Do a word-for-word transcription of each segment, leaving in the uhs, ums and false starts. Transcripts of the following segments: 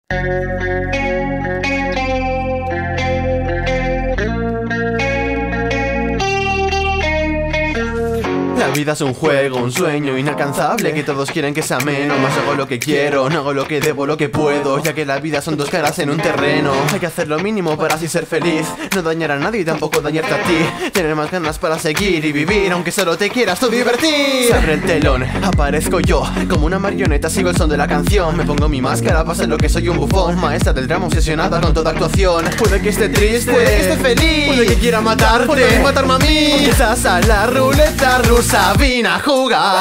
La vida es un juego, un sueño inalcanzable que todos quieren que sea menos. Más hago lo que quiero, no hago lo que debo, lo que puedo, ya que la vida son dos caras en un terreno. Hay que hacer lo mínimo para así ser feliz, no dañar a nadie y tampoco dañarte a ti. Tener más ganas para seguir y vivir, aunque solo te quieras tú divertir. Se abre el telón, aparezco yo, como una marioneta sigo el son de la canción. Me pongo mi máscara para ser lo que soy, un bufón, maestra del drama obsesionada con toda actuación. Puede que esté triste, puede que esté feliz, puede que quiera matarte, puede matarme a mí. Quizás a la ruleta rusa vine a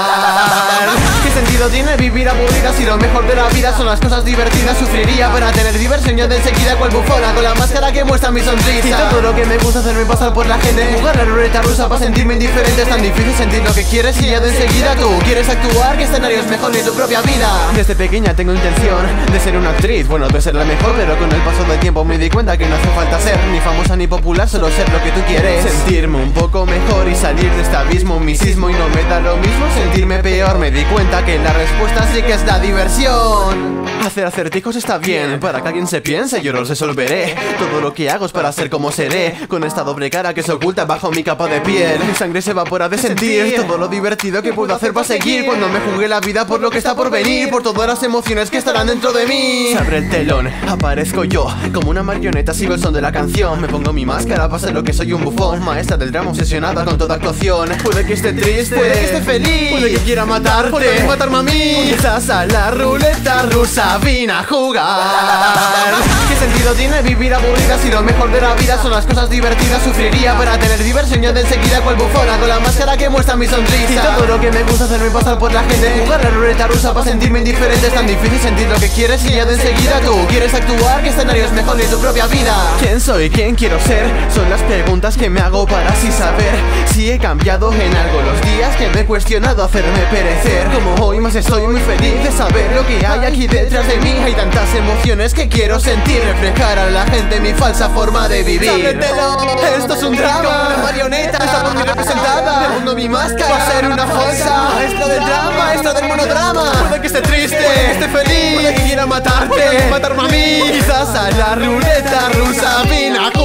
jugar. ¿Qué sentido tiene vivir aburrida si lo mejor de la vida son las cosas divertidas? Sufriría para tener diversión yo de enseguida cual bufona, con la máscara que muestra mi sonrisa. Y todo lo que me gusta hacerme pasar por la gente, jugar la ruleta rusa para sentirme indiferente. Es tan difícil sentir lo que quieres y ya de enseguida tú quieres actuar. ¿Qué escenario es mejor ni tu propia vida? Desde pequeña tengo intención de ser una actriz, bueno, de ser la mejor, pero con el paso del tiempo me di cuenta que no hace falta ser ni famosa ni popular, solo ser lo que tú quieres. Sentirme un poco mejor y salir de este abismo, mi sismo. Y no me da lo mismo sentirme peor, me di cuenta que la respuesta sí que es la diversión. Hacer acertijos está bien, para que alguien se piense yo los resolveré. Todo lo que hago es para ser como seré, con esta doble cara que se oculta bajo mi capa de piel. Mi sangre se evapora de sentir todo lo divertido que puedo hacer para seguir, cuando me jugué la vida por lo que está por venir, por todas las emociones que estarán dentro de mí. Se abre el telón, aparezco yo, como una marioneta sigo el son de la canción. Me pongo mi máscara para ser lo que soy, un bufón, maestra del drama obsesionada con toda actuación. Puede que esté triste, puede que esté feliz, puede que quiera matarte, puede matarme a mí. Quizás a la ruleta rusa vine a jugar. ¿Qué sentido tiene vivir aburrida si lo mejor de la vida son las cosas divertidas? Sufriría para tener diversión yo de enseguida cual bufona, con la máscara que muestra mi sonrisa. Y todo lo que me gusta hacerme pasar por la gente, jugar la ruleta rusa para sentirme indiferente. Es tan difícil sentir lo que quieres y ya de enseguida tú quieres actuar. ¿Qué escenario es mejor ni tu propia vida? ¿Quién soy? ¿Quién quiero ser? Son las preguntas que me hago para así saber si he cambiado en algo los días que me he cuestionado hacerme perecer. Como hoy más estoy muy feliz de saber lo que hay aquí detrás de mí. Hay tantas emociones que quiero sentir, reflejar a la gente mi falsa forma de vivir. ¡Sábretelo! Esto es un drama, una marioneta está por mí representada. Me pongo mi máscara para ser una falsa maestra del drama, maestra del monodrama. Puede que esté triste, puede que esté feliz, puede que quiera matarte, puede matarme a mí. Quizás a la ruleta rusa vine a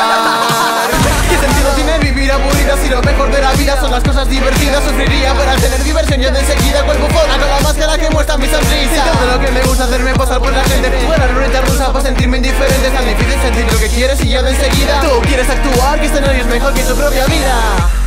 jugar. ¿Qué sentido tiene vivir aburrida si lo mejor de la vida son las cosas divertidas? Sufriría para tener diversión yo de enseguida cual bufona, con la máscara que muestra mi sonrisa. Y todo lo que me gusta hacerme pasar por la gente, jugar la ruleta rusa para sentirme indiferente. Es tan difícil sentir lo que quieres y ya de enseguida tú quieres actuar. ¿Qué escenario es mejor que tu propia vida?